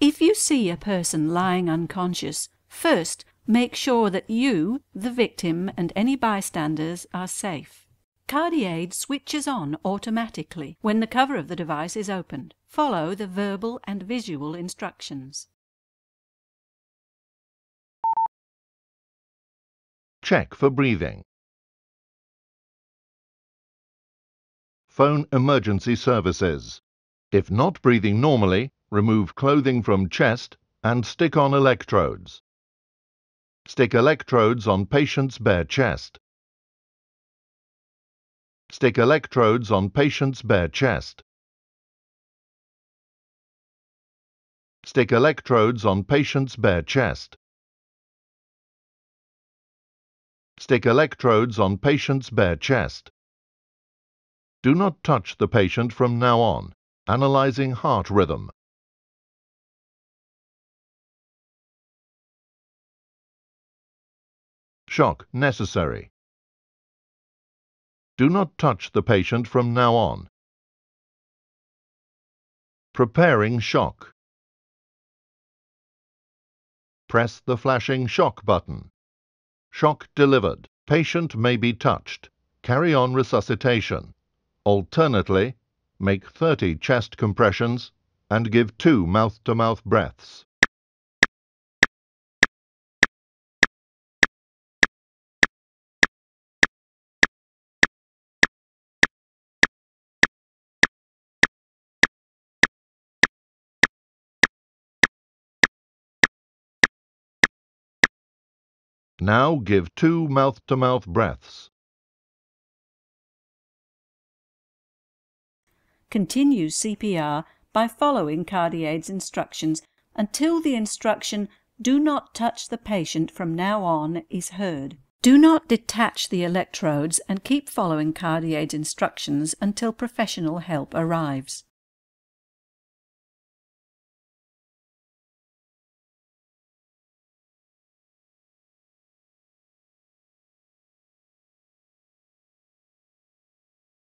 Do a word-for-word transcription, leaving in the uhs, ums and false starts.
If you see a person lying unconscious, first make sure that you, the victim, and any bystanders are safe. CardiAid switches on automatically when the cover of the device is opened. Follow the verbal and visual instructions. Check for breathing. Phone emergency services. If not breathing normally, remove clothing from chest and stick on electrodes. Stick electrodes on patient's bare chest. Stick electrodes on patient's bare chest. Stick electrodes on patient's bare chest. Stick electrodes on patient's bare chest. Do not touch the patient from now on. Analyzing heart rhythm. Shock necessary. Do not touch the patient from now on. Preparing shock. Press the flashing shock button. Shock delivered. Patient may be touched. Carry on resuscitation. Alternately, make thirty chest compressions and give two mouth-to-mouth breaths. Now give two mouth-to-mouth breaths. Continue C P R by following CardiAid's instructions until the instruction "Do not touch the patient from now on" is heard. Do not detach the electrodes and keep following CardiAid's instructions until professional help arrives.